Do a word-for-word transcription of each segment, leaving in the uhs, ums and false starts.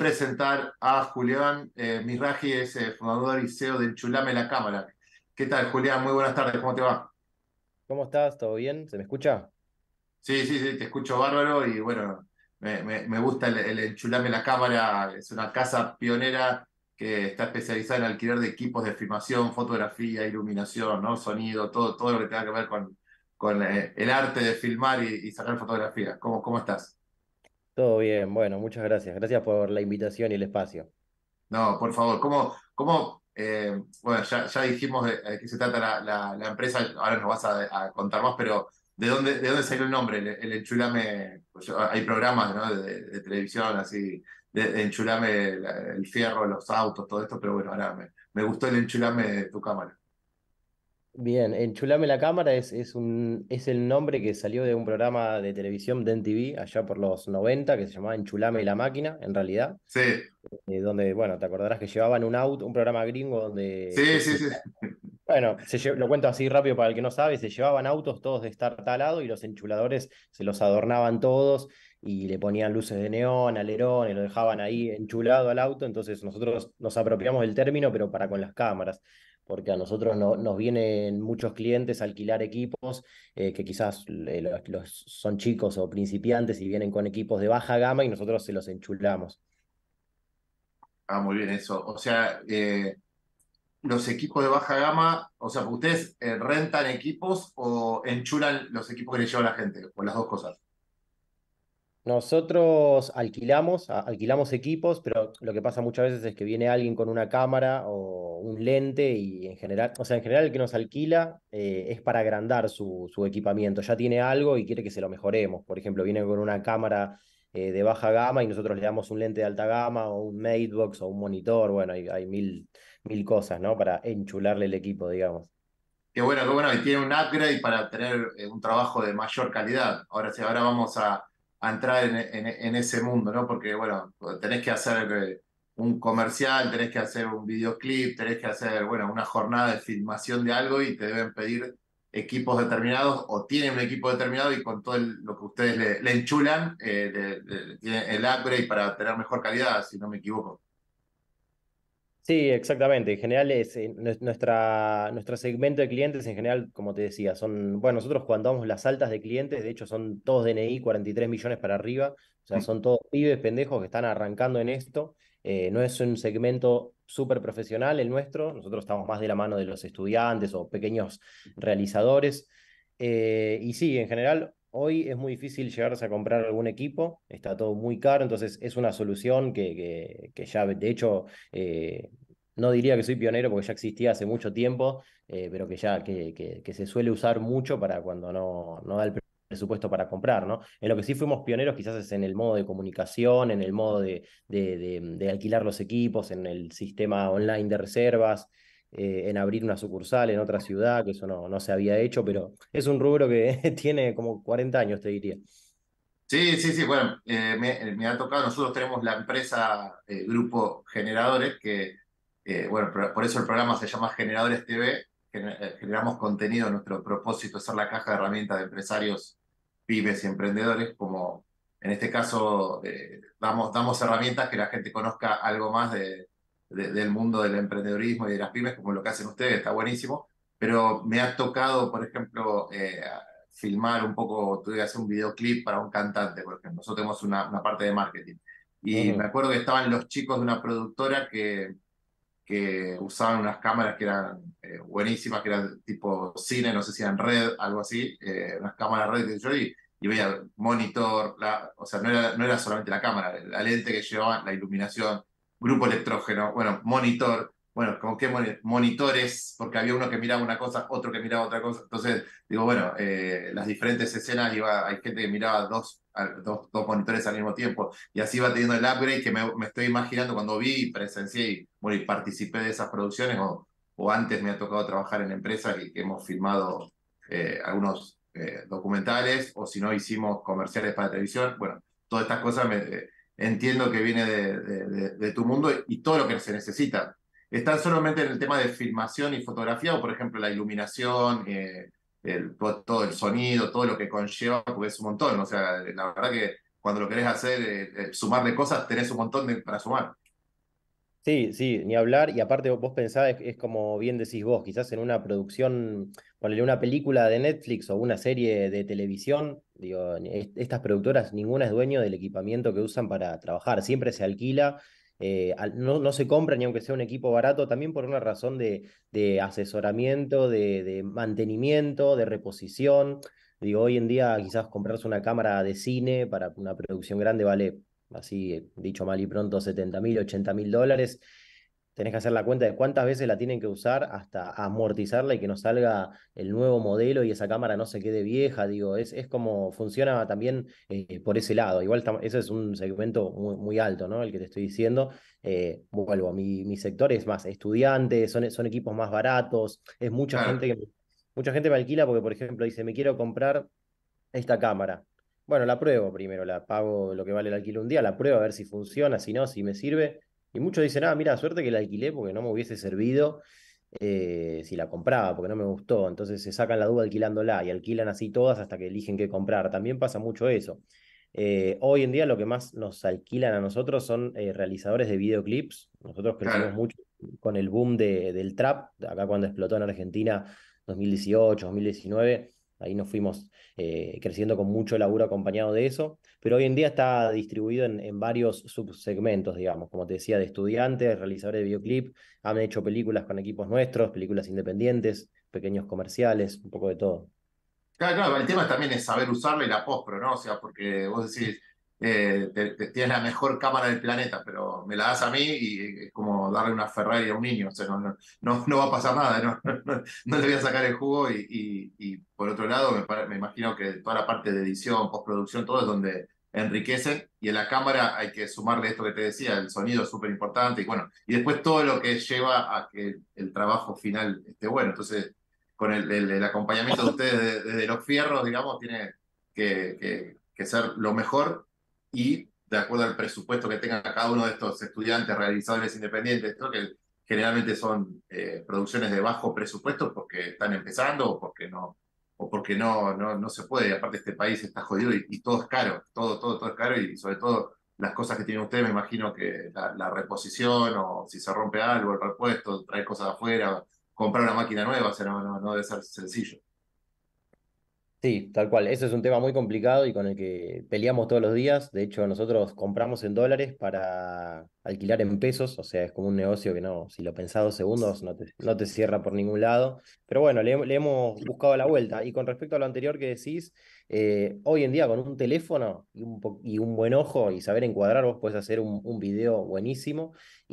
presentar a Julián eh, Mizrahi, es eh, fundador y C E O de Enchulame la Cámara. ¿Qué tal, Julián? Muy buenas tardes, ¿cómo te va? ¿Cómo estás? ¿Todo bien? ¿Se me escucha? Sí, sí, sí, te escucho bárbaro y bueno, me, me- me gusta el, el Enchulame la Cámara. Es una casa pionera que está especializada en alquiler de equipos de filmación, fotografía, iluminación, ¿no? Sonido, todo, todo lo que tenga que ver con, con eh, el arte de filmar y, y sacar fotografías. ¿Cómo, cómo estás? Todo bien, bueno, muchas gracias. Gracias por la invitación y el espacio. No, por favor, ¿cómo, cómo eh, bueno, ya, ya dijimos de, de qué se trata la, la- la empresa, ahora nos vas a, a contar más, pero ¿de dónde, de dónde salió el nombre? El, el Enchulame, pues, hay programas, ¿no? de, de televisión, así, de, de Enchulame, la- el fierro, los autos, todo esto, pero bueno, ahora me, me gustó el Enchulame de tu cámara. Bien, Enchulame la cámara es, es, un, es el nombre que salió de un programa de televisión de M T V allá por los noventa que se llamaba Enchulame la máquina, en realidad, Sí, eh, donde, bueno, te acordarás que llevaban un auto, un programa gringo donde sí, se, sí, se sí. Bueno, se lle- lo cuento así rápido para el que no sabe, se llevaban autos todos de estar talado y los enchuladores se los adornaban todos y le ponían luces de neón, alerón, y lo dejaban ahí enchulado al auto, entonces nosotros nos apropiamos del término, pero para con las cámaras, porque a nosotros no, nos vienen muchos clientes a alquilar equipos eh, que quizás eh, los, los- son chicos o principiantes y vienen con equipos de baja gama y nosotros se los enchulamos. Ah, muy bien eso. O sea, eh, los equipos de baja gama, o sea, ¿ustedes eh, rentan equipos o enchulan los equipos que le lleva la gente? O las dos cosas. Nosotros alquilamos, a- alquilamos equipos, pero lo que pasa muchas veces es que viene alguien con una cámara o un lente y en general, o sea, en general el que nos alquila eh, es para agrandar su, su equipamiento. Ya tiene algo y quiere que se lo mejoremos. Por ejemplo, viene con una cámara eh, de baja gama y nosotros le damos un lente de alta gama o un Matebox o un monitor. Bueno, hay, hay mil, mil cosas, ¿no? Para enchularle el equipo, digamos. Qué bueno, qué bueno, y tiene un upgrade para tener eh, un trabajo de mayor calidad. Ahora sí, ahora vamos a, a entrar en, en- en ese mundo, ¿no? Porque, bueno, tenés que hacer eh, un comercial, tenés que hacer un videoclip, tenés que hacer, bueno, una jornada de filmación de algo y te deben pedir equipos determinados o tienen un equipo determinado y con todo el- lo que ustedes le, le enchulan, eh, le- le- tienen el upgrade para tener mejor calidad, si no me equivoco. Sí, exactamente. En general es eh, nue- nuestra, nuestro segmento de clientes, en general, como te decía, son, bueno, nosotros cuando damos las altas de clientes, de hecho son todos D N I, cuarenta y tres millones para arriba, o sea, son todos pibes pendejos que están arrancando en esto. Eh, no es un segmento súper profesional el nuestro, nosotros estamos más de la mano de los estudiantes o pequeños realizadores. Eh, y sí, en general, hoy es muy difícil llegarse a comprar algún equipo, está todo muy caro, entonces es una solución que, que, que ya, de hecho eh, no diría que soy pionero porque ya existía hace mucho tiempo, eh, pero que ya que, que- que se suele usar mucho para cuando no, no da el presupuesto para comprar, ¿no? En lo que sí fuimos pioneros quizás es en el modo de comunicación, en el modo de, de, de- de alquilar los equipos, en el sistema online de reservas, eh, en abrir una sucursal en otra ciudad, que eso no, no se había hecho, pero es un rubro que tiene como cuarenta años, te diría. Sí, sí, sí, bueno, eh, me, me ha tocado, nosotros tenemos la empresa eh, Grupo Generadores, que, eh, bueno, por, por eso el programa se llama Generadores T V, gener- eh, generamos contenido, nuestro propósito es ser la caja de herramientas de empresarios, pymes y emprendedores, como en este caso eh, damos, damos herramientas que la gente conozca algo más de, de- del mundo del emprendedorismo y de las pymes, como lo que hacen ustedes, está buenísimo, pero me ha tocado, por ejemplo, eh, filmar un poco, tuve que hacer un videoclip para un cantante, por ejemplo. Nosotros tenemos una, una parte de marketing. Y me Ujú, acuerdo que estaban los chicos de una productora que, que usaban unas cámaras que eran eh, buenísimas, que eran tipo cine, no sé si eran red, algo así, eh, unas cámaras red que yo y, y veía monitor, la, o sea, no era, no era solamente la cámara, la lente que llevaban, la iluminación, grupo electrógeno, bueno, monitor, bueno, como que moni- monitores, porque había uno que miraba una cosa, otro que miraba otra cosa, entonces digo, bueno, eh, las diferentes escenas, iba, hay gente que miraba dos, al- dos, dos monitores al mismo tiempo, y así va teniendo el upgrade que me, me estoy imaginando cuando vi y presencié y, bueno, y participé de esas producciones o, o antes me ha tocado trabajar en empresas y que hemos filmado eh, algunos eh, documentales o si no hicimos comerciales para televisión. Bueno, todas estas cosas me, eh, entiendo que viene de, de, de, de tu mundo y todo lo que se necesita. ¿Están solamente en el tema de filmación y fotografía o, por ejemplo, la iluminación, eh, el, todo, todo el sonido, todo lo que conlleva, porque es un montón? O sea, la verdad que cuando lo querés hacer, eh, eh, sumarle cosas, tenés un montón de, para sumar. Sí, sí, ni hablar. Y aparte vos pensás, es, es como bien decís vos, quizás en una producción, ponele una película de Netflix o una serie de televisión, digo, es- estas productoras, ninguna es dueño del equipamiento que usan para trabajar, siempre se alquila, eh, al- no, no se compra ni aunque sea un equipo barato, también por una razón de, de asesoramiento, de, de mantenimiento, de reposición. Digo, hoy en día quizás comprarse una cámara de cine para una producción grande vale, así eh, dicho mal y pronto, setenta mil, ochenta mil dólares. Tenés que hacer la cuenta de cuántas veces la tienen que usar hasta amortizarla y que no salga el nuevo modelo y esa cámara no se quede vieja. Digo, es, es como funciona también eh, por ese lado. Igual tam- ese es un segmento muy, muy alto, ¿no? El que te estoy diciendo. Eh, vuelvo, mi, mi sector es más estudiantes, son, son equipos más baratos, es mucha Claro, gente que, mucha gente me alquila porque, por ejemplo, dice, me quiero comprar esta cámara. Bueno, la pruebo primero, la pago lo que vale el alquiler un día, la pruebo a ver si funciona, si no, si me sirve. Y muchos dicen, ah, mira, suerte que la alquilé porque no me hubiese servido eh, si la compraba, porque no me gustó. Entonces se sacan la duda alquilándola y alquilan así todas hasta que eligen qué comprar. También pasa mucho eso. Eh, hoy en día lo que más nos alquilan a nosotros son eh, realizadores de videoclips. Nosotros crecimos claro. mucho con el boom de, del trap, acá cuando explotó en Argentina dos mil dieciocho, dos mil diecinueve. Ahí nos fuimos eh, creciendo con mucho laburo acompañado de eso, pero hoy en día está distribuido en, en varios subsegmentos, digamos, como te decía, de estudiantes, realizadores de videoclip, han hecho películas con equipos nuestros, películas independientes, pequeños comerciales, un poco de todo. Claro, claro, el tema también es saber usarla y la postpro, ¿no? O sea, porque vos decís, eh, te- te- tienes la mejor cámara del planeta, pero me la das a mí y es como darle una Ferrari a un niño, o sea, no, no, no, no va a pasar nada, no, no, no le voy a sacar el jugo y, y- y por otro lado me, pare- me imagino que toda la parte de edición, postproducción, todo es donde enriquecen y en la cámara hay que sumarle esto que te decía, el sonido es súper importante y bueno, y después todo lo que lleva a que el trabajo final esté bueno, entonces con el, el- el acompañamiento de ustedes desde, desde los fierros, digamos, tiene que, que- que ser lo mejor y de acuerdo al presupuesto que tenga cada uno de estos estudiantes, realizadores independientes, esto que generalmente son eh, producciones de bajo presupuesto porque están empezando o porque no, o porque no, no, no se puede. Aparte este país está jodido y, y todo es caro, todo, todo, todo es caro y sobre todo las cosas que tienen ustedes, me imagino que la, la reposición o si se rompe algo, el repuesto, traer cosas de afuera, comprar una máquina nueva, o sea, no, no, no debe ser sencillo. Sí, tal cual. Eso es un tema muy complicado y con el que peleamos todos los días. De hecho, nosotros compramos en dólares para alquilar en pesos. O sea, es como un negocio que no, si lo pensás dos segundos, no te, no te cierra por ningún lado. Pero bueno, le, le hemos buscado la vuelta. Y con respecto a lo anterior que decís, eh, hoy en día con un teléfono y un, po- y un buen ojo y saber encuadrar, vos podés hacer un, un video buenísimo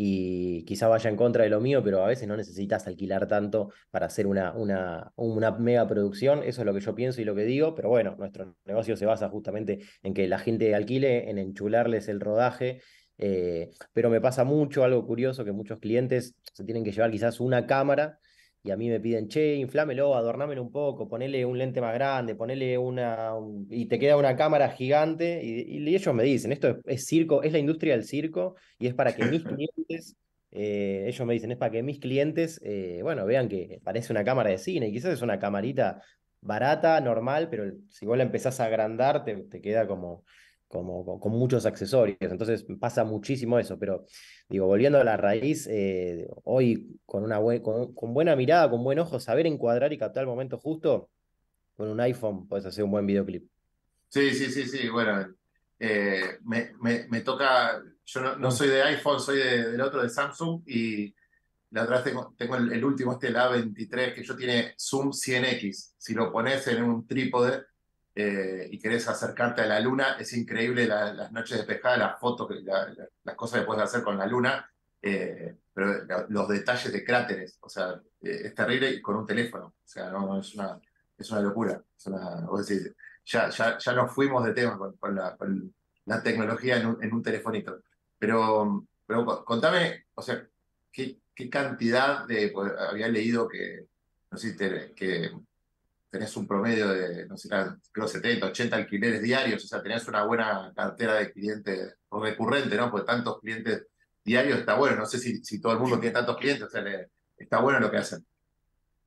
y quizá vaya en contra de lo mío, pero a veces no necesitas alquilar tanto para hacer una, una, una mega producción. Eso es lo que yo pienso y lo que digo, pero bueno, nuestro negocio se basa justamente en que la gente alquile, en enchularles el rodaje. Eh, pero me pasa mucho, algo curioso, que muchos clientes se tienen que llevar quizás una cámara y a mí me piden, che, inflámelo, adornámelo un poco, ponele un lente más grande, ponele una... un- y te queda una cámara gigante y, y ellos me dicen, esto es, es circo, es la industria del circo y es para que mis clientes eh, ellos me dicen, es para que mis clientes, eh, bueno, vean que parece una cámara de cine, y quizás es una camarita barata, normal, pero si vos la empezás a agrandar, te, te queda como, como, con, con muchos accesorios. Entonces pasa muchísimo eso, pero digo, volviendo a la raíz, eh, hoy con una bue- con, con buena mirada, con buen ojo, saber encuadrar y captar el momento justo, con un iPhone puedes hacer un buen videoclip. Sí, sí, sí, sí, bueno, eh, me, me, me toca, yo no, no Mm. soy de iPhone, soy de- del otro de Samsung y la otra vez tengo, tengo el, el último, este, el A veintitrés, que yo tiene zoom cien equis. Si lo pones en un trípode eh, y querés acercarte a la luna, es increíble la- las noches despejadas, las fotos, que- la- la- las cosas que puedes hacer con la luna, eh, pero la- los detalles de cráteres, o sea, eh, es terrible y con un teléfono, o sea, no, no, es una, es una locura. Es una, vos decís, ya, ya, ya nos fuimos de tema con, con la, con la tecnología en un, en un telefonito. Pero, pero co- contame, o sea, ¿qué, qué cantidad de, pues, había leído que, no sé si te- que tenés un promedio de, no sé, creo setenta, ochenta alquileres diarios, o sea, tenés una buena cartera de clientes recurrente, ¿no? Porque tantos clientes diarios está bueno, no sé si, si todo el mundo tiene tantos clientes, o sea, le- está bueno lo que hacen.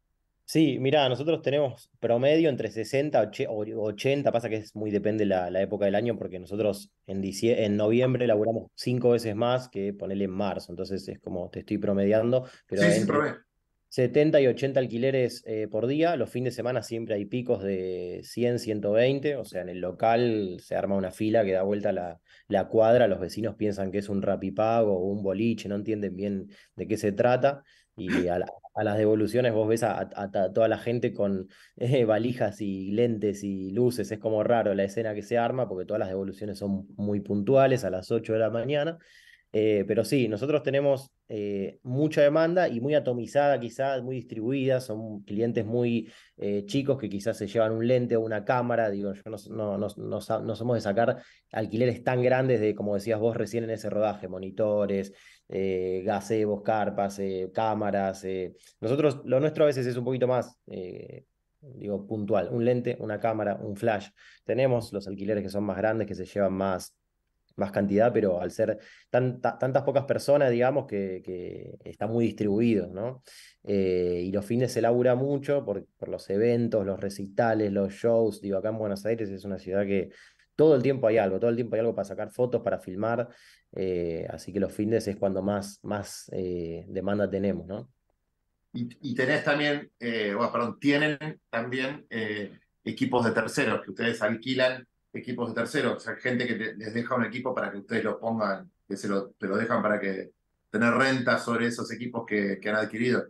Sí, mirá, nosotros tenemos promedio entre sesenta och- o ochenta, pasa que es muy depende la, la época del año, porque nosotros en, dicie- en noviembre laburamos cinco veces más que ponerle en marzo, entonces es como te estoy promediando, pero Sí, sí, entre probé. setenta y ochenta alquileres eh, por día. Los fines de semana siempre hay picos de cien, ciento veinte. O sea, en el local se arma una fila que da vuelta la, la cuadra. Los vecinos piensan que es un rapipago o un boliche, no entienden bien de qué se trata. Y a, la- a las devoluciones vos ves a, a- a toda la gente con eh, valijas y lentes y luces. Es como raro la escena que se arma porque todas las devoluciones son muy puntuales a las ocho de la mañana. Eh, pero sí, nosotros tenemos eh, mucha demanda y muy atomizada quizás, muy distribuida, son clientes muy eh, chicos que quizás se llevan un lente o una cámara, digo, yo no, no, no, no, sa- no somos de sacar alquileres tan grandes de, como decías vos recién en ese rodaje, monitores, eh, gazebos, carpas, eh, cámaras. Eh. Nosotros, lo nuestro a veces es un poquito más... eh, digo, puntual, un lente, una cámara, un flash. Tenemos los alquileres que son más grandes, que se llevan más, más cantidad, pero al ser tanta- tantas pocas personas, digamos, que, que está muy distribuido, ¿no? Eh, y los fines se labura mucho por, por los eventos, los recitales, los shows. Digo, acá en Buenos Aires es una ciudad que todo el tiempo hay algo, todo el tiempo hay algo para sacar fotos, para filmar. Eh, así que los fines es cuando más, más eh, demanda tenemos, ¿no? Y, y tenés también, eh, bueno, perdón, tienen también eh, equipos de terceros, que ustedes alquilan equipos de terceros, o sea, gente que te- les deja un equipo para que ustedes lo pongan, que se lo, te lo dejan para que tener renta sobre esos equipos que, que han adquirido.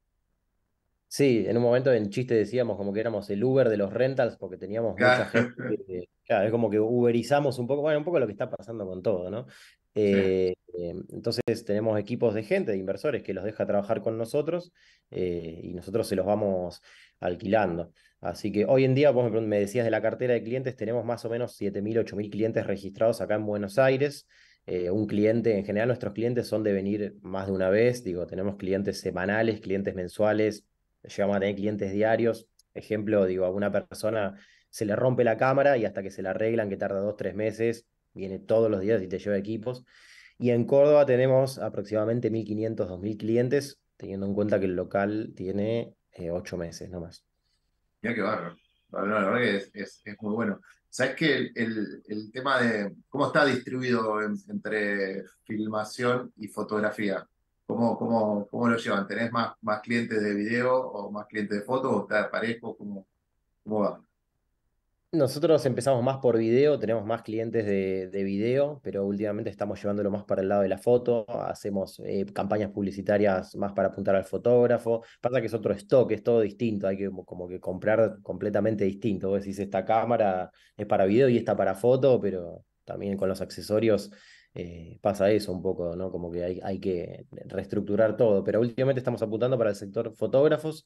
Sí, en un momento en chiste decíamos como que éramos el Uber de los rentals porque teníamos mucha gente. Claro. que- claro, es como que uberizamos un poco, bueno, un poco lo que está pasando con todo, ¿no? Sí. Eh, eh, entonces tenemos equipos de gente, de inversores que los deja trabajar con nosotros eh, y nosotros se los vamos alquilando. Así que hoy en día, vos me me decías de la cartera de clientes, tenemos más o menos siete mil, ocho mil clientes registrados acá en Buenos Aires. Eh, un cliente, en general nuestros clientes son de venir más de una vez, digo, tenemos clientes semanales, clientes mensuales, llegamos a tener clientes diarios. Ejemplo, digo, a una persona se le rompe la cámara y hasta que se la arreglan, que tarda dos, tres meses, viene todos los días y te lleva equipos. Y en Córdoba tenemos aproximadamente mil quinientos, dos mil clientes, teniendo en cuenta que el local tiene eh, ocho meses, no más. Mira qué bárbaro. No, no, la verdad que es, es, es muy bueno. ¿Sabes que el, el, el tema de cómo está distribuido en- entre filmación y fotografía? ¿Cómo, cómo, cómo lo llevan? ¿Tenés más, más clientes de video o más clientes de foto o está parejo? ¿Cómo, cómo va? Nosotros empezamos más por video, tenemos más clientes de, de video, pero últimamente estamos llevándolo más para el lado de la foto, hacemos eh, campañas publicitarias más para apuntar al fotógrafo. Pasa que es otro stock, es todo distinto, hay que como, como que comprar completamente distinto. Vos decís, esta cámara es para video y esta para foto, pero también con los accesorios eh, pasa eso un poco, ¿no? Como que hay, hay que reestructurar todo, pero últimamente estamos apuntando para el sector fotógrafos.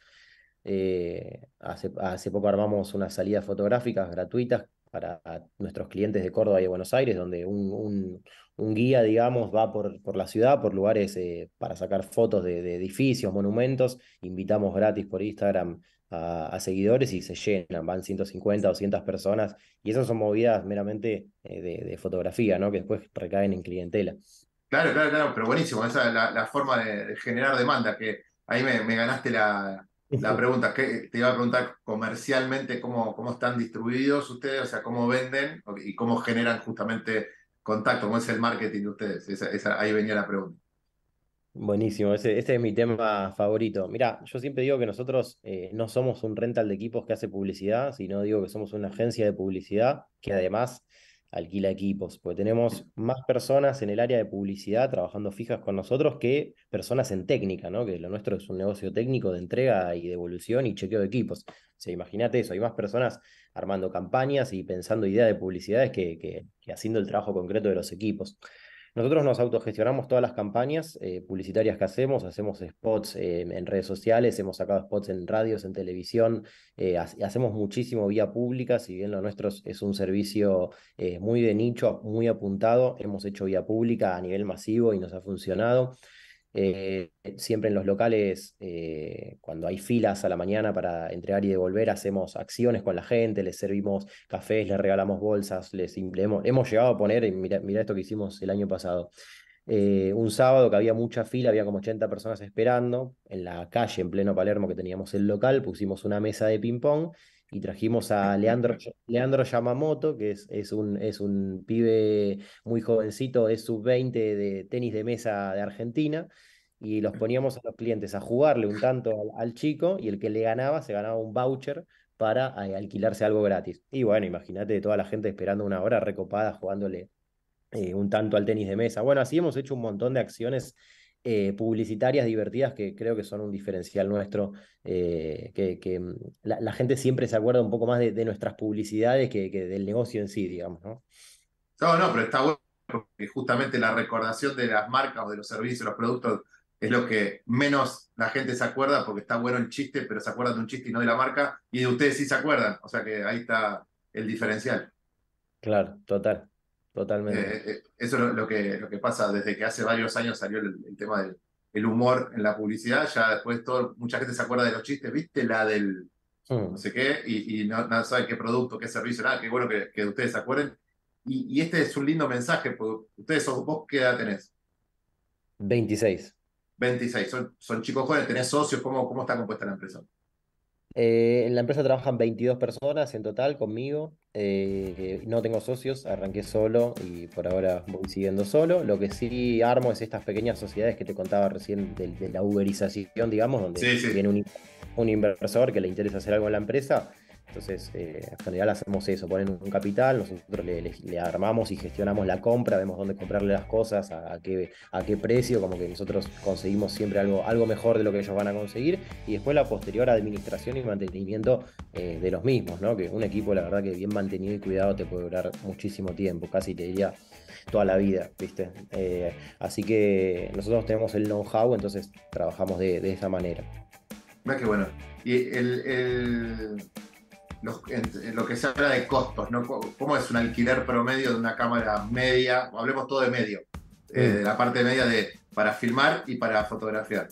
Eh, hace, hace poco armamos unas salidas fotográficas gratuitas para nuestros clientes de Córdoba y de Buenos Aires, donde un, un- un guía, digamos, va por, por la ciudad, por lugares eh, para sacar fotos de, de edificios, monumentos. Invitamos gratis por Instagram a, a seguidores y se llenan, van ciento cincuenta, doscientas personas, y esas son movidas meramente eh, de, de fotografía, ¿no? Que después recaen en clientela. Claro, claro, claro, pero buenísimo. Esa es la, la forma de, de generar demanda, que ahí me, me ganaste la, la pregunta. Que te iba a preguntar comercialmente cómo, cómo están distribuidos ustedes, o sea, cómo venden y cómo generan justamente contacto, cómo es el marketing de ustedes. Esa, esa- ahí venía la pregunta. Buenísimo, ese, ese es mi tema favorito. Mira, yo siempre digo que nosotros eh, no somos un rental de equipos que hace publicidad, sino digo que somos una agencia de publicidad que además alquila equipos, porque tenemos más personas en el área de publicidad trabajando fijas con nosotros que personas en técnica, ¿no? Que lo nuestro es un negocio técnico de entrega y devolución y chequeo de equipos. O sea, imagínate eso, hay más personas armando campañas y pensando ideas de publicidades que, que que haciendo el trabajo concreto de los equipos. Nosotros nos autogestionamos todas las campañas eh, publicitarias que hacemos, hacemos spots eh, en redes sociales, hemos sacado spots en radios, en televisión, eh, ha- hacemos muchísimo vía pública, si bien lo nuestro es es un servicio eh, muy de nicho, muy apuntado, hemos hecho vía pública a nivel masivo y nos ha funcionado. Eh, siempre en los locales, eh, cuando hay filas a la mañana para entregar y devolver, hacemos acciones con la gente, les servimos cafés, les regalamos bolsas, les im- le hemos, hemos llegado a poner, y mira, mira esto que hicimos el año pasado. eh, un sábado que había mucha fila, había como ochenta personas esperando, en la calle, en pleno Palermo, que teníamos el local, pusimos una mesa de ping-pong y trajimos a Leandro, Leandro Yamamoto, que es, es un, es un pibe muy jovencito, es sub veinte de tenis de mesa de Argentina, y los poníamos a los clientes a jugarle un tanto al, al chico, y el que le ganaba se ganaba un voucher para eh, alquilarse algo gratis. Y bueno, imagínate toda la gente esperando una hora recopada jugándole eh, un tanto al tenis de mesa. Bueno, así hemos hecho un montón de acciones eh, publicitarias divertidas que creo que son un diferencial nuestro, eh, que, que mm, la, la gente siempre se acuerda un poco más de, de nuestras publicidades que, que del negocio en sí, digamos, ¿no? No, no, pero está bueno porque justamente la recordación de las marcas o de los servicios, los productos, es lo que menos la gente se acuerda porque está bueno el chiste, pero se acuerdan de un chiste y no de la marca, y de ustedes sí se acuerdan. O sea que ahí está el diferencial. Claro, total, totalmente. Eh, eh, eso es lo, lo que, lo que pasa desde que hace varios años salió el, el tema del el humor en la publicidad. Ya después todo, mucha gente se acuerda de los chistes, ¿viste? La del no Mm. sé qué, y, y no, no sabe qué producto, qué servicio, nada. Qué bueno que, que ustedes se acuerden. Y, y este es un lindo mensaje, porque ustedes sos, vos qué edad tenés, veintiséis. veintiséis, son, son chicos jóvenes, tenés socios, ¿cómo, cómo está compuesta la empresa? Eh, en la empresa trabajan veintidós personas en total conmigo. Eh, no tengo socios, arranqué solo y por ahora voy siguiendo solo. Lo que sí armo es estas pequeñas sociedades que te contaba recién de, de la uberización, digamos, donde Sí, sí. viene un, un inversor que le interesa hacer algo en la empresa. Entonces, eh, en general hacemos eso, ponen un capital, nosotros le, le- le armamos y gestionamos la compra, vemos dónde comprarle las cosas, a, a qué, a qué precio, como que nosotros conseguimos siempre algo, algo mejor de lo que ellos van a conseguir, y después la posterior administración y mantenimiento eh, de los mismos, ¿no? Que un equipo, la verdad, que bien mantenido y cuidado te puede durar muchísimo tiempo, casi te diría toda la vida, ¿viste? Eh, así que nosotros tenemos el know-how, entonces trabajamos de, de esa manera. Mira qué bueno. Y el, el, los- en- en lo que se habla de costos, ¿no? ¿Cómo cómo es un alquiler promedio de una cámara media? Hablemos todo de medio, eh, Mm. de la parte media de para filmar y para fotografiar.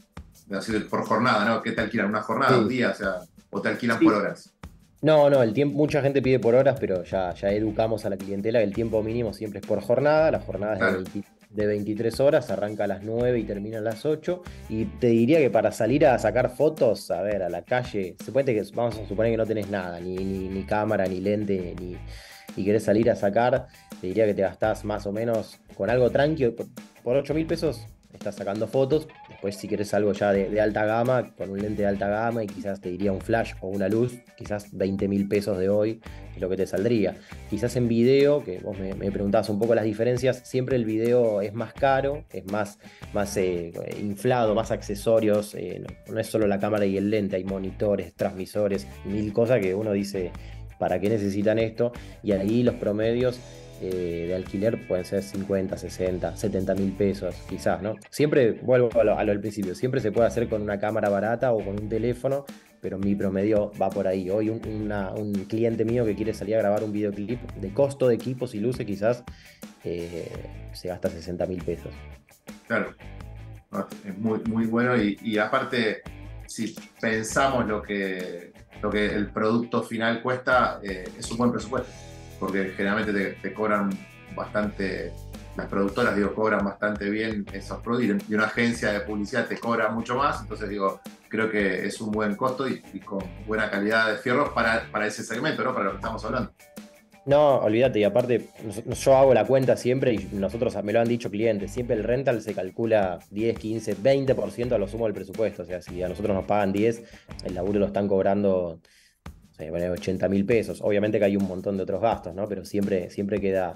Así, por jornada, ¿no? ¿Qué te alquilan? ¿Una jornada, un Sí. día? O sea, o te alquilan por Sí. horas. No, no, el tiempo, mucha gente pide por horas, pero ya, ya educamos a la clientela que el tiempo mínimo siempre es por jornada. La jornada es de Claro. veinte de veintitrés horas, arranca a las nueve y termina a las ocho. Y te diría que para salir a sacar fotos, a ver, a la calle, suponete que vamos a suponer que no tenés nada, ni, ni, ni cámara, ni lente, ni, y querés salir a sacar, te diría que te gastás más o menos con algo tranquilo, por, por ocho mil pesos estás sacando fotos. Después, si querés algo ya de, de alta gama, con un lente de alta gama y quizás te diría un flash o una luz, quizás veinte mil pesos de hoy es lo que te saldría. Quizás en video, que vos me, me preguntabas un poco las diferencias, siempre el video es más caro, es más, más eh, inflado, más accesorios, eh, no, no es solo la cámara y el lente, hay monitores, transmisores, mil cosas que uno dice, ¿para qué necesitan esto? Y ahí los promedios eh, de alquiler pueden ser cincuenta, sesenta, setenta mil pesos, quizás, ¿no? Siempre, vuelvo a lo, a lo del principio, siempre se puede hacer con una cámara barata o con un teléfono, pero mi promedio va por ahí. Hoy un, una- un cliente mío que quiere salir a grabar un videoclip de costo de equipos y luces, quizás eh, se gasta sesenta mil pesos. Claro. No, es muy, muy bueno y, y aparte, si pensamos lo que, lo que el producto final cuesta, eh, es un buen presupuesto, porque generalmente te, te cobran bastante, las productoras, digo, cobran bastante bien esos productos y una agencia de publicidad te cobra mucho más, entonces digo, creo que es un buen costo y, y con buena calidad de fierros para, para ese segmento, ¿no? Para lo que estamos hablando. No, olvídate, y aparte, nos- yo hago la cuenta siempre y nosotros me lo han dicho clientes, siempre el rental se calcula diez, quince, veinte por ciento a lo sumo del presupuesto, o sea, si a nosotros nos pagan diez, el laburo lo están cobrando, no sé, bueno, ochenta mil pesos. Obviamente que hay un montón de otros gastos, ¿no? Pero siempre, siempre queda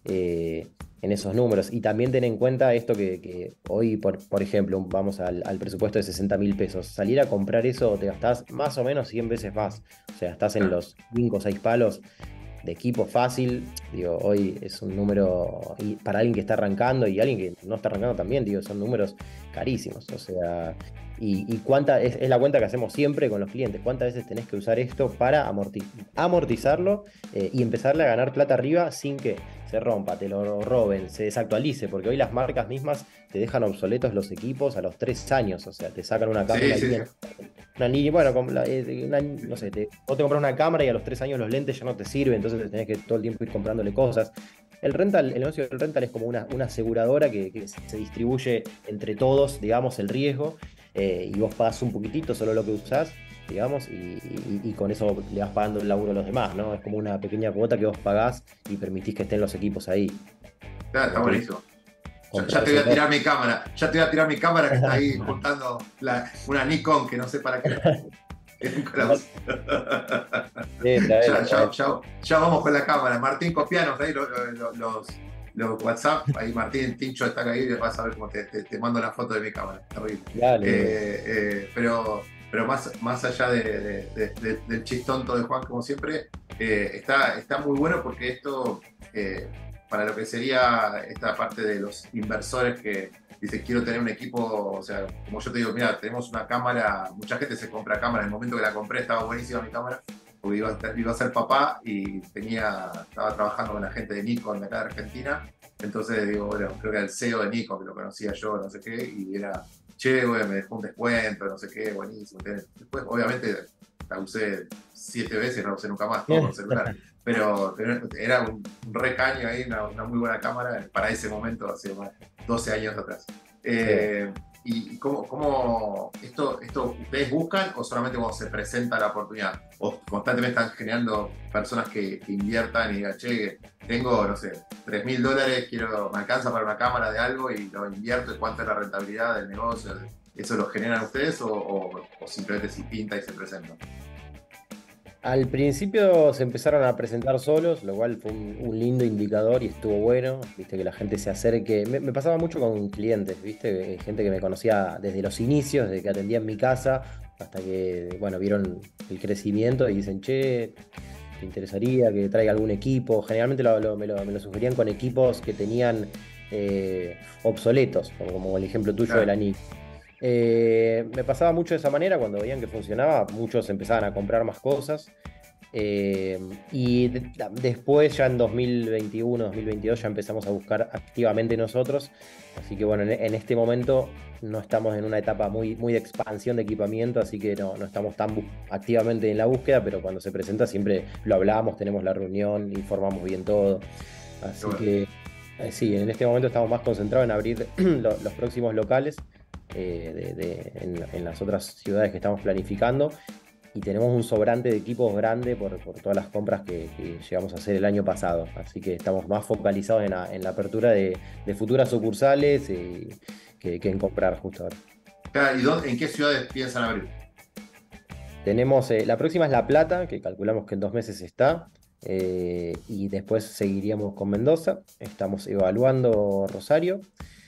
eh, en esos números. Y también ten en cuenta esto que, que hoy, por, por ejemplo, vamos al, al presupuesto de sesenta mil pesos. Salir a comprar eso te gastás más o menos cien veces más. O sea, estás en los cinco o seis palos de equipo fácil. Digo, hoy es un número y para alguien que está arrancando y alguien que no está arrancando también, digo, son números carísimos. O sea, y, y cuánta es, es la cuenta que hacemos siempre con los clientes. ¿Cuántas veces tenés que usar esto para amorti- amortizarlo eh, y empezarle a ganar plata arriba sin que se rompa, te lo roben, se desactualice? Porque hoy las marcas mismas te dejan obsoletos los equipos a los tres años. O sea, te sacan una, ca- Sí, una sí, sí. línea. Una línea, bueno, con la- eh, una- no sé, te, vos te compras una cámara y a los tres años los lentes ya no te sirven, entonces tenés que todo el tiempo ir comprándole cosas. el rental, el negocio del rental es como una, una aseguradora que, que se distribuye entre todos, digamos, el riesgo, eh, y vos pagás un poquitito, solo lo que usás, digamos, y, y- y con eso le vas pagando el laburo a los demás, ¿no? Es como una pequeña cuota que vos pagás y permitís que estén los equipos ahí. Está, está Vos tenés buenísimo. que Ya, ya te voy a comprárselo. tirar mi cámara, ya te voy a tirar mi cámara que está ahí juntando la- una Nikon que no sé para qué. Que nunca la usé. Sí, traela, Ya, ya, traela. ya, ya vamos con la cámara. Martín, copianos ahí los, los, los- los WhatsApp. Ahí Martín Tincho está ahí, vas a ver cómo te, te- te mando la foto de mi cámara. Terrible. Dale, de una. Eh, eh, pero pero más, más allá de, de- de- de- del chistonto de Juan, como siempre, eh, está, está muy bueno porque esto, eh, para lo que sería esta parte de los inversores que dice quiero tener un equipo, o sea, como yo te digo, mira, tenemos una cámara, mucha gente se compra cámara, en el momento que la compré estaba buenísima mi cámara, porque iba a, estar- iba a ser papá y tenía, estaba trabajando con la gente de Nikon de acá de Argentina, entonces digo, bueno, creo que era el C E O de Nikon, que lo conocía yo, no sé qué, y era, che, güey, me dejó un descuento, no sé qué, buenísimo. Después, obviamente, la usé siete veces, no la usé nunca más, todo con celular, pero, pero era un, un recaño ahí, una, una muy buena cámara para ese momento, hace más doce años atrás. Sí. Eh, ¿Y cómo, cómo esto, esto ustedes buscan o solamente cuando se presenta la oportunidad? ¿O constantemente están generando personas que, que inviertan y digan, che, tengo, no sé, tres mil dólares, quiero, me alcanza para una cámara de algo y lo invierto y cuánto es la rentabilidad del negocio? ¿Eso lo generan ustedes o, o, o simplemente si pinta y se presenta? Al principio se empezaron a presentar solos, lo cual fue un, un lindo indicador y estuvo bueno, viste, que la gente se acerque. Me, me pasaba mucho con clientes, viste, gente que me conocía desde los inicios, desde que atendía en mi casa, hasta que, bueno, vieron el crecimiento y dicen, che, ¿te interesaría que traiga algún equipo? Generalmente lo- lo- me, lo, me lo sugerían con equipos que tenían eh, obsoletos, como, como el ejemplo tuyo de la Claro, N I C. Eh, me pasaba mucho de esa manera, cuando veían que funcionaba, muchos empezaban a comprar más cosas. Eh, y de- da- después, ya en dos mil veintiuno, dos mil veintidós, ya empezamos a buscar activamente nosotros. Así que bueno, en, en este momento no estamos en una etapa muy, muy de expansión de equipamiento, así que no, no estamos tan bu- activamente en la búsqueda, pero cuando se presenta siempre lo hablamos, tenemos la reunión, informamos bien todo. qué Así bueno. que eh, sí, en este momento estamos más concentrados en abrir lo- los próximos locales, eh, de- de- en, en las otras ciudades que estamos planificando, y tenemos un sobrante de equipos grande por, por todas las compras que, que llegamos a hacer el año pasado. Así que estamos más focalizados en la, en la apertura de, de futuras sucursales, eh, que, que en comprar justo ahora. Claro, ¿y dónde, en qué ciudades piensan abrir? Tenemos, eh, la próxima es La Plata, que calculamos que en dos meses está, eh, y después seguiríamos con Mendoza. Estamos evaluando Rosario.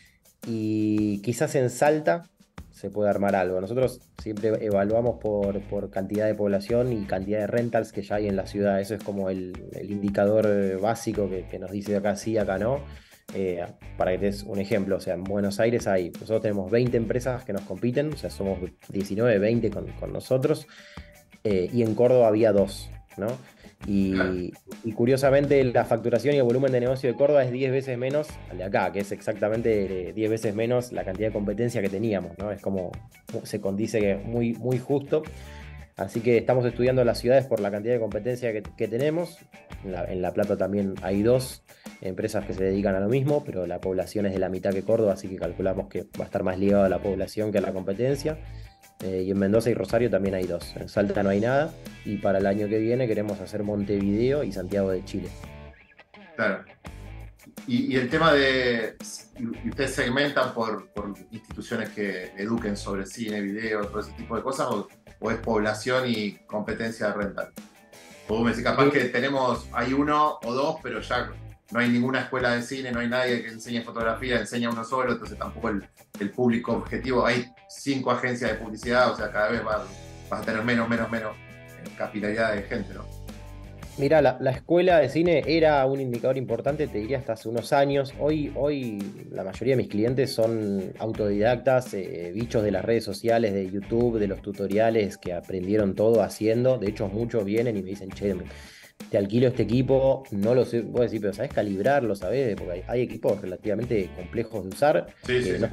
Y quizás en Salta se puede armar algo. Nosotros siempre evaluamos por, por cantidad de población y cantidad de rentals que ya hay en la ciudad. Eso es como el, el indicador eh, básico que, que nos dice acá sí, acá no. Eh, para que te des un ejemplo, o sea, en Buenos Aires hay, nosotros tenemos veinte empresas que nos compiten, o sea, somos diecinueve, veinte con, con nosotros, eh, y en Córdoba había dos, ¿no? Claro, Y, y curiosamente la facturación y el volumen de negocio de Córdoba es diez veces menos al de acá, que es exactamente eh, diez veces menos la cantidad de competencia que teníamos, ¿no? Es como, se condice que es muy, muy justo. Así que estamos estudiando las ciudades por la cantidad de competencia que, que tenemos. En La, en La Plata también hay dos empresas que se dedican a lo mismo, pero la población es de la mitad que Córdoba, así que calculamos que va a estar más ligado a la población que a la competencia. Eh, y en Mendoza y Rosario también hay dos. En Salta no hay nada. Y para el año que viene queremos hacer Montevideo y Santiago de Chile. claro. Y, y el tema de, y ustedes segmentan por, por instituciones que eduquen sobre cine, video, todo ese tipo de cosas, o, o es población y competencia de rental. O vos me decís, capaz que Eh, tenemos, hay uno o dos, pero ya no hay ninguna escuela de cine, no hay nadie que enseñe fotografía, enseña uno solo, entonces tampoco el, el público objetivo. Hay cinco agencias de publicidad, o sea, cada vez vas, vas a tener menos, menos, menos eh, capilaridad de gente, ¿no? Mira, la, la escuela de cine era un indicador importante, te diría, hasta hace unos años. Hoy, hoy la mayoría de mis clientes son autodidactas, eh, bichos de las redes sociales, de YouTube, de los tutoriales que aprendieron todo haciendo. De hecho, muchos vienen y me dicen, che, te alquilo este equipo, no lo sé, vos decís, pero ¿sabés calibrarlo? ¿Sabés? Porque hay, hay equipos relativamente complejos de usar, Sí, sí, que sí. no,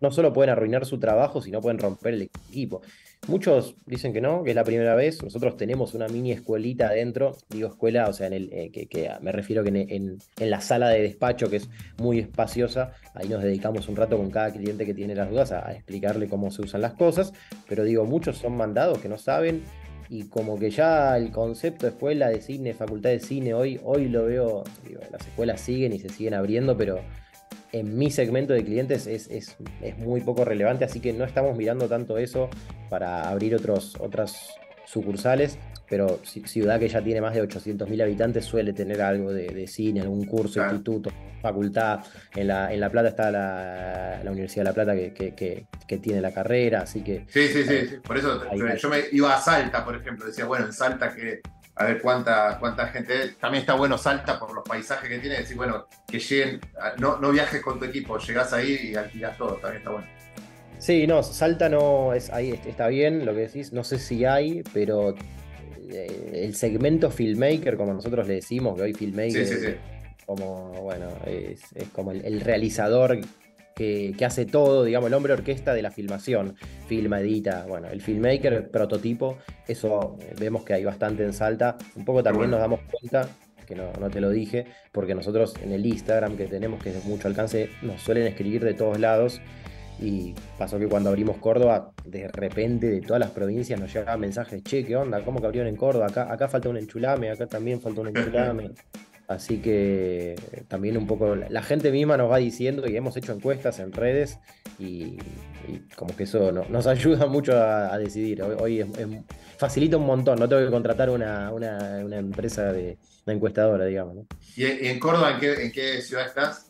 no solo pueden arruinar su trabajo, sino pueden romper el equipo. Muchos dicen que no, que es la primera vez. Nosotros tenemos una mini escuelita adentro, digo escuela, o sea, en el, eh, que, que me refiero que en, en, en la sala de despacho, que es muy espaciosa, ahí nos dedicamos un rato con cada cliente que tiene las dudas a, a explicarle cómo se usan las cosas, pero digo, muchos son mandados que no saben y como que ya el concepto de escuela de cine, facultad de cine, hoy, hoy lo veo, digo, las escuelas siguen y se siguen abriendo, pero en mi segmento de clientes es, es, es muy poco relevante, así que no estamos mirando tanto eso para abrir otros, otras sucursales, pero ciudad que ya tiene más de ochocientos mil habitantes suele tener algo de, de cine, algún curso, Claro. instituto, facultad. En La, en La Plata está la, la Universidad de La Plata que, que, que, que tiene la carrera, así que Sí, sí, sí, eh, sí. Por eso ahí, yo, yo me iba a Salta, por ejemplo. Decía, bueno, en Salta que a ver cuánta, cuánta gente hay. También está bueno Salta por los paisajes que tiene. Decir, bueno, que lleguen, no, no viajes con tu equipo, llegás ahí y alquilás todo. También está bueno. sí, no, Salta no es ahí, está bien lo que decís, no sé si hay, pero eh, el segmento filmmaker, como nosotros le decimos, que hoy Sí, filmmaker sí, es, sí. es como, bueno, es, es como el, el realizador que, que hace todo, digamos, el hombre orquesta de la filmación, filma, edita, bueno, el filmmaker, el prototipo, eso eh, vemos que hay bastante en Salta, un poco Qué también nos bueno. damos cuenta, que no, no te lo dije, porque nosotros en el Instagram que tenemos, que es de mucho alcance, nos suelen escribir de todos lados. Y pasó que cuando abrimos Córdoba, de repente de todas las provincias nos llegaban mensajes, che, ¿qué onda? ¿Cómo que abrieron en Córdoba? Acá, acá falta un enchulame, acá también falta un enchulame. Así que eh, también un poco la, la gente misma nos va diciendo y hemos hecho encuestas en redes y, y como que eso no- nos ayuda mucho a, a decidir. Hoy, hoy es- es- facilita un montón, no tengo que contratar una, una, una empresa de una encuestadora, digamos, ¿no? ¿Y en, y en Córdoba en qué, en qué ciudad estás?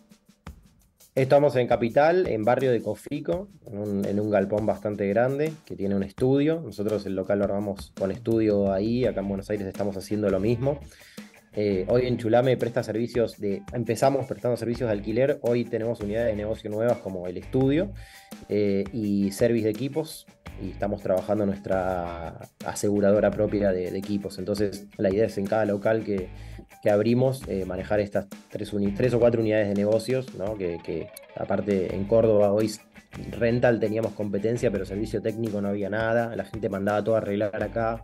Estamos en Capital, en barrio de Cofico, en un, en un galpón bastante grande que tiene un estudio. Nosotros el local lo armamos con estudio ahí, acá en Buenos Aires estamos haciendo lo mismo. Eh, hoy en Chulame presta servicios de, empezamos prestando servicios de alquiler, hoy tenemos unidades de negocio nuevas como el estudio eh, y service de equipos y estamos trabajando nuestra aseguradora propia de, de equipos. Entonces la idea es en cada local que, que abrimos eh, manejar estas tres, uni- tres o cuatro unidades de negocios, ¿no? Que, que aparte en Córdoba hoy rental teníamos competencia, pero servicio técnico no había nada, la gente mandaba todo a arreglar acá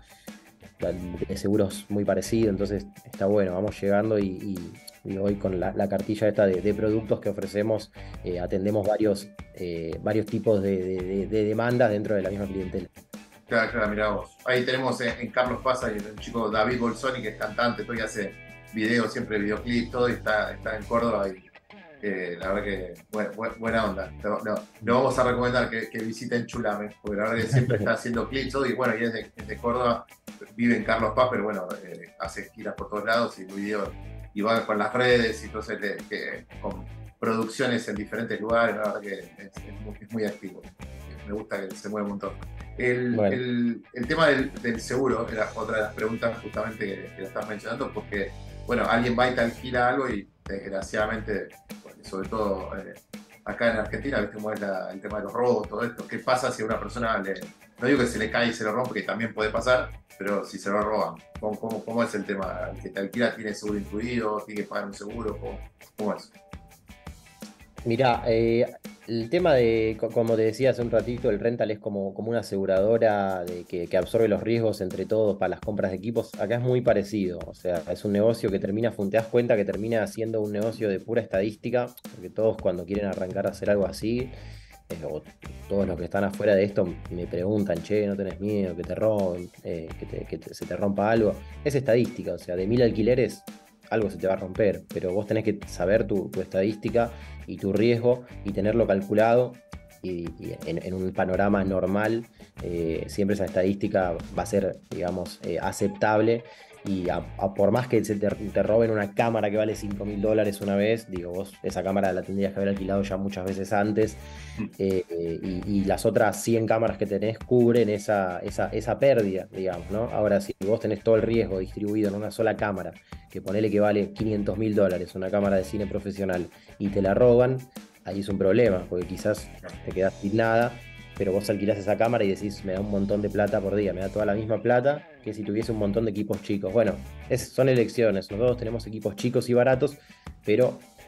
de seguros muy parecido, entonces está bueno, vamos llegando y, y- y hoy con la, la cartilla esta de, de productos que ofrecemos, eh, atendemos varios, eh, varios tipos de, de- de- de demandas dentro de la misma clientela. Claro, claro, mirá vos. Ahí tenemos en, en Carlos Paz hay un chico David Bolsoni que es cantante, todo y hace videos, siempre videoclips, todo, y está, está en Córdoba y eh, la verdad que buena, buena- buena onda. No, no, le vamos a recomendar que, que visiten Chulame, porque la verdad que siempre está haciendo clips, todo, y bueno, y es de, es de Córdoba, vive en Carlos Paz, pero bueno, eh, hace giras por todos lados y videos, y va con las redes, y entonces le- que, con producciones en diferentes lugares, la verdad que es, es muy, es muy activo. Me gusta que se mueve un montón. El, Bueno, el, el tema del, del seguro era otra de las preguntas justamente que, que lo estás mencionando, porque, bueno, alguien va y te alquila algo y desgraciadamente, porque sobre todo eh, acá en Argentina, viste cómo es la- el tema de los robos, todo esto. ¿Qué pasa si a una persona le, no digo que se le cae y se lo rompe, que también puede pasar, pero si se lo roban? ¿Cómo, cómo, cómo es el tema? ¿El que te alquila tiene seguro incluido? ¿Tiene que pagar un seguro? ¿Cómo, cómo es? mirá, eh, el tema de, co- como te decía hace un ratito, el rental es como, como una aseguradora de que, que absorbe los riesgos entre todos para las compras de equipos. Acá es muy parecido, o sea, es un negocio que termina, fun- te das cuenta que termina siendo un negocio de pura estadística, porque todos cuando quieren arrancar a hacer algo así, eh, o todos los que están afuera de esto me preguntan, che, no tenés miedo, que te roben, eh, que, te- que te- se te rompa algo. Es estadística, o sea, de mil alquileres algo se te va a romper, pero vos tenés que saber tu, tu estadística y tu riesgo y tenerlo calculado. Y, y en, en un panorama normal, eh, siempre esa estadística va a ser, digamos, eh, aceptable. Y a- a por más que se te, te roben una cámara que vale cinco mil dólares una vez, digo, vos esa cámara la tendrías que haber alquilado ya muchas veces antes eh, eh, y, y las otras cien cámaras que tenés cubren esa, esa, esa pérdida, digamos, ¿no? Ahora, si vos tenés todo el riesgo distribuido en una sola cámara, que ponele que vale quinientos mil dólares, una cámara de cine profesional, y te la roban, ahí es un problema, porque quizás te quedás sin nada, pero vos alquilás esa cámara y decís, me da un montón de plata por día, me da toda la misma plata que si tuviese un montón de equipos chicos. Bueno, es, son elecciones, nosotros tenemos equipos chicos y baratos, pero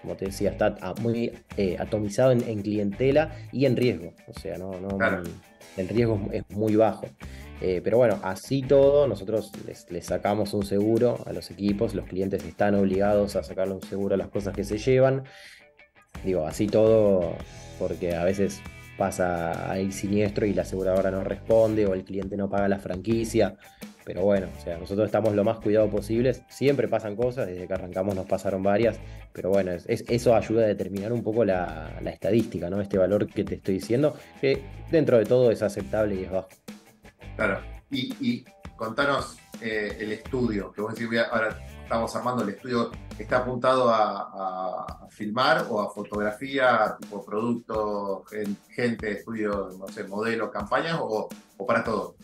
como te decía, está a- muy eh, atomizado en, en clientela y en riesgo. O sea, no, no, Claro, el riesgo es es muy bajo. Eh, pero bueno, así todo, nosotros les, les sacamos un seguro a los equipos, los clientes están obligados a sacarle un seguro a las cosas que se llevan. Digo, así todo, porque a veces pasa ahí siniestro y la aseguradora no responde o el cliente no paga la franquicia. Pero bueno, o sea, nosotros estamos lo más cuidado posibles. Siempre pasan cosas, desde que arrancamos nos pasaron varias, pero bueno, es, es- eso ayuda a determinar un poco la, la estadística, ¿no? Este valor que te estoy diciendo, que dentro de todo es aceptable y es bajo. claro. Y, y contanos eh, el estudio, que vos decís, voy a- ahora estamos armando el estudio, ¿está apuntado a, a- a filmar o a fotografía, tipo producto, gen- gente, estudio, no sé, modelo, campañas o, o para todo?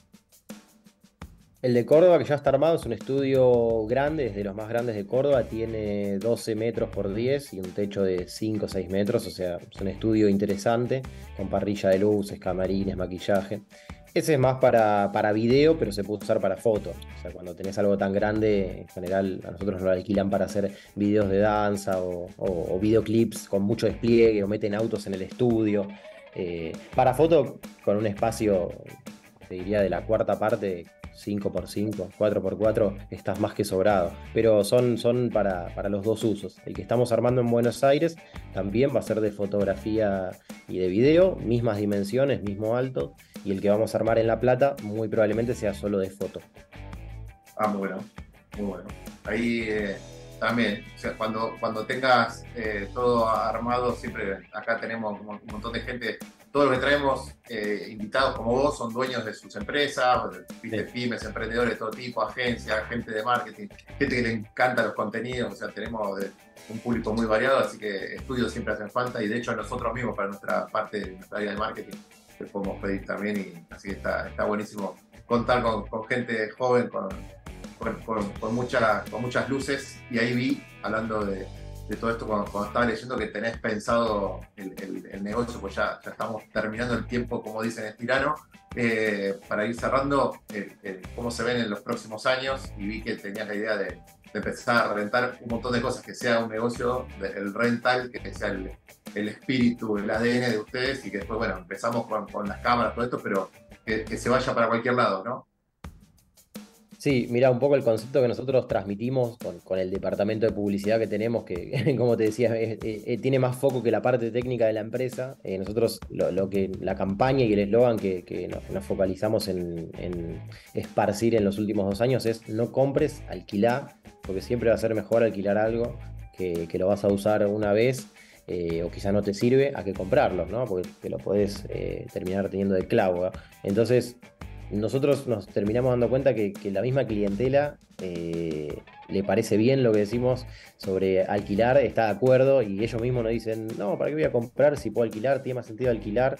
El de Córdoba, que ya está armado, es un estudio grande, es de los más grandes de Córdoba, tiene doce metros por diez y un techo de cinco o seis metros, o sea, es un estudio interesante, con parrilla de luces, camarines, maquillaje. Ese es más para, para video, pero se puede usar para foto. O sea, cuando tenés algo tan grande, en general a nosotros nos lo alquilan para hacer videos de danza o, o- o videoclips con mucho despliegue o meten autos en el estudio. Eh, para foto, con un espacio, te diría de la cuarta parte, cinco por cinco, cuatro por cuatro, estás más que sobrado. Pero son, son para, para los dos usos. El que estamos armando en Buenos Aires también va a ser de fotografía y de video, mismas dimensiones, mismo alto. Y el que vamos a armar en La Plata muy probablemente sea solo de foto. Ah, muy bueno, muy bueno. Ahí eh, también, o sea, cuando, cuando tengas eh, todo armado, siempre acá tenemos un un montón de gente, todos los que traemos eh, invitados como vos son dueños de sus empresas, viste, Sí. pymes, emprendedores de todo tipo, agencias, gente de marketing, gente que le encanta los contenidos, o sea, tenemos de- un público muy variado, así que estudios siempre hacen falta y de hecho a nosotros mismos, para nuestra parte, nuestra área de marketing, les podemos pedir también y así que está, está buenísimo contar con, con gente joven, con con, con, con, mucha, con muchas luces y ahí vi, hablando de, de todo esto, cuando, cuando, estaba leyendo que tenés pensado el, el, el negocio, pues ya, ya, estamos terminando el tiempo, como dicen, es tirano, eh, para ir cerrando el, el, cómo se ven en los próximos años y vi que tenías la idea de, de empezar a rentar un montón de cosas, que sea un negocio, de, el rental, que sea el, el espíritu, el A D N de ustedes y que después, bueno, empezamos con, con las cámaras, todo esto, pero que, que se vaya para cualquier lado, ¿no? Sí, mira, un poco el concepto que nosotros transmitimos con, con el departamento de publicidad que tenemos, que como te decía, es- es- es- tiene más foco que la parte técnica de la empresa. Eh, nosotros lo, lo que la campaña y el eslogan que, que nos, nos focalizamos en, en esparcir en los últimos dos años es no compres, alquilá, porque siempre va a ser mejor alquilar algo que, que lo vas a usar una vez. Eh, o quizá no te sirve a que comprarlo, ¿no? Porque te lo podés eh, terminar teniendo de clavo, ¿no? Entonces, nosotros nos terminamos dando cuenta que, que la misma clientela eh, le parece bien lo que decimos sobre alquilar, está de acuerdo y ellos mismos nos dicen, no, ¿para qué voy a comprar si puedo alquilar? Tiene más sentido alquilar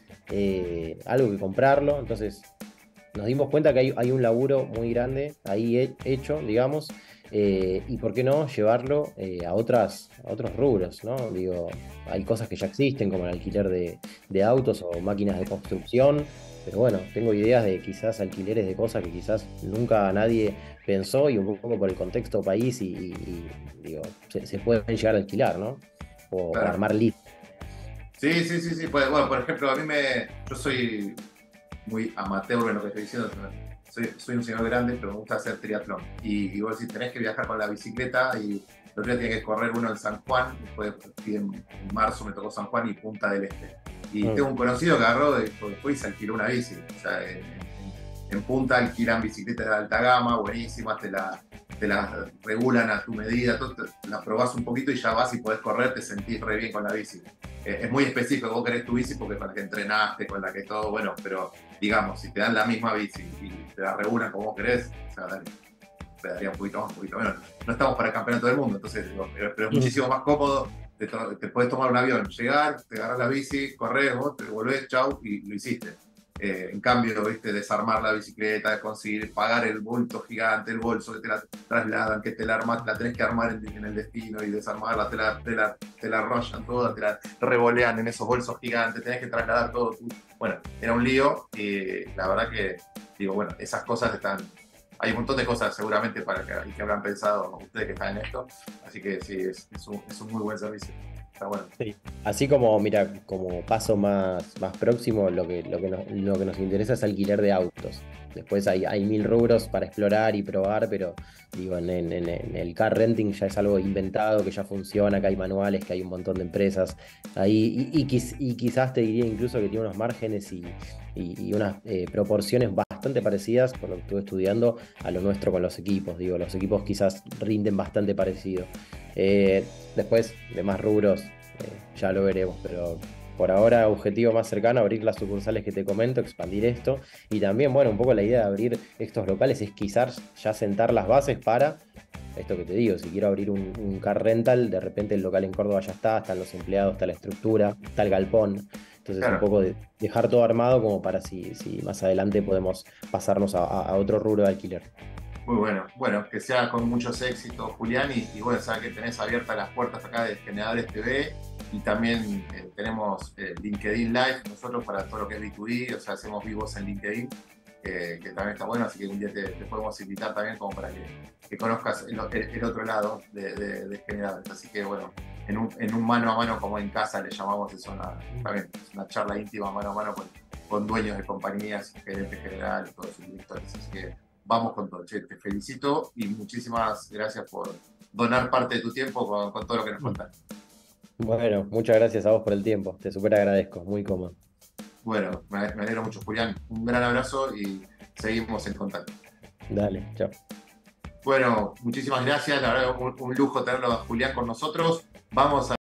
eh, algo que comprarlo. Entonces nos dimos cuenta que hay, hay un laburo muy grande ahí he- hecho, digamos, eh, y por qué no llevarlo eh, a otras, a otros rubros, ¿no? Digo, hay cosas que ya existen, como el alquiler de, de autos o máquinas de construcción, pero bueno, tengo ideas de quizás alquileres de cosas que quizás nunca nadie pensó y un poco por el contexto país y, y- y, digo, se, se pueden llegar a alquilar, ¿no? O, o Claro. armar listas. Sí, sí, sí, sí. Pues, bueno, por ejemplo, a mí me. Yo soy muy amateur en lo que estoy diciendo. Soy, soy un señor grande, pero me gusta hacer triatlón. Y, y vos decís, tenés que viajar con la bicicleta y el otro día tenía que correr uno en San Juan. Después, y en, en marzo me tocó San Juan y Punta del Este. Y Mm. tengo un conocido que agarró y fue y se alquiló una bici. O sea, en, en- en Punta alquilan bicicletas de alta gama, buenísimas, te la, te la regulan a tu medida, todo, te- la probás un poquito y ya vas y podés correr, te sentís re bien con la bici. Eh, es muy específico, vos querés tu bici porque con la que entrenaste, con la que todo, bueno, pero digamos, si te dan la misma bici y te la regulan como vos querés, o sea, dale, te daría un poquito más, un poquito menos. No estamos para el campeonato del mundo, entonces, digo, pero, pero es Mm. muchísimo más cómodo, te, to- te podés tomar un avión, llegar, te agarras la bici, correr, vos te volvés, chau, y lo hiciste. Eh, en cambio, viste, desarmar la bicicleta, conseguir pagar el bulto gigante, el bolso que te la trasladan, que te la armas, la tenés que armar en, en el destino y desarmarla, te la, te la, te la arrollan toda, te la revolean en esos bolsos gigantes, tenés que trasladar todo. Tú. Bueno, era un lío y la verdad que, digo, bueno, esas cosas están, hay un montón de cosas seguramente para que, que habrán pensado ustedes que están en esto, así que sí, es, es, un, es un muy buen servicio. Está bueno. Sí. Así como, mira, como paso más, más próximo, lo que, lo que nos, lo que nos interesa es alquiler de autos. Después hay, hay mil rubros para explorar y probar, pero digo, en, en- en- en el car renting ya es algo inventado, que ya funciona, que hay manuales, que hay un montón de empresas ahí, y, y, quiz- y quizás te diría incluso que tiene unos márgenes y, y- y unas eh, proporciones bastante parecidas, por lo que estuve estudiando, a lo nuestro con los equipos. Digo, los equipos quizás rinden bastante parecido. Eh, Después, de más rubros, eh, ya lo veremos, pero por ahora, objetivo más cercano, abrir las sucursales que te comento, expandir esto. Y también, bueno, un poco la idea de abrir estos locales es quizás ya sentar las bases para esto que te digo. Si quiero abrir un, un car rental, de repente el local en Córdoba ya está, están los empleados, está la estructura, está el galpón. Entonces, un Claro. poco de dejar todo armado como para si, si más adelante podemos pasarnos a, a- a otro rubro de alquiler. Muy bueno. Bueno, que sea con muchos éxitos, Julián, y, y bueno, sabes que tenés abiertas las puertas acá de Generadores T V y también eh, tenemos eh, LinkedIn Live nosotros para todo lo que es B dos B, o sea, hacemos vivos en LinkedIn, que, que también está bueno, así que un día te, te podemos invitar también como para que, que conozcas el, el- el otro lado de, de- de Generadores. Así que bueno, en un, en un mano a mano como en casa le llamamos eso, una, también es una charla íntima mano a mano con, con dueños de compañías, gerentes generales, todos sus directores, así que vamos con todo. Che, te felicito y muchísimas gracias por donar parte de tu tiempo con, con todo lo que nos contaste. Bueno, muchas gracias a vos por el tiempo, te súper agradezco, muy cómodo. Bueno, me, me alegro mucho, Julián. Un gran abrazo y seguimos en contacto. Dale, chao. Bueno, muchísimas gracias. La verdad, un, un lujo tenerlo a Julián con nosotros. Vamos a